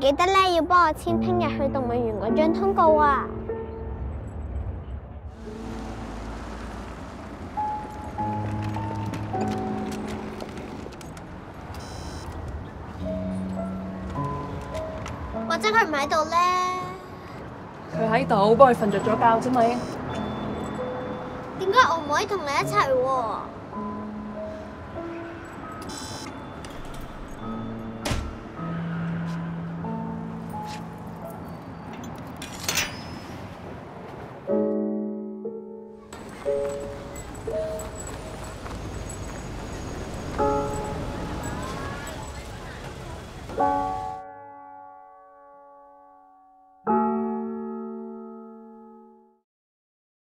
記得咧要幫我簽聽日去動物園嗰張通告啊！或者佢唔喺度咧？ 佢喺度，不過佢瞓着咗覺啫嘛。 點解我唔可以同你一齊喎？